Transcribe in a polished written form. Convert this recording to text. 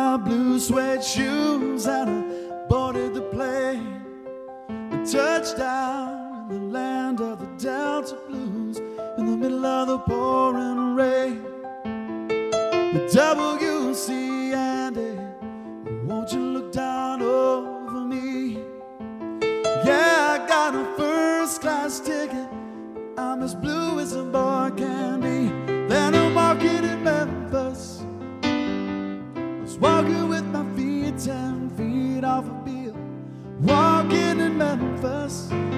my blue suede shoes and I boarded the plane. I touched down in the land of the Delta Blues in the middle of the pouring rain. The WC Andy, won't you look down over me? Yeah, I got a first class ticket. I'm as blue as a boy can be. Then I'm walking in Memphis. I was walking with my feet 10 feet off a beat. Walking in Memphis.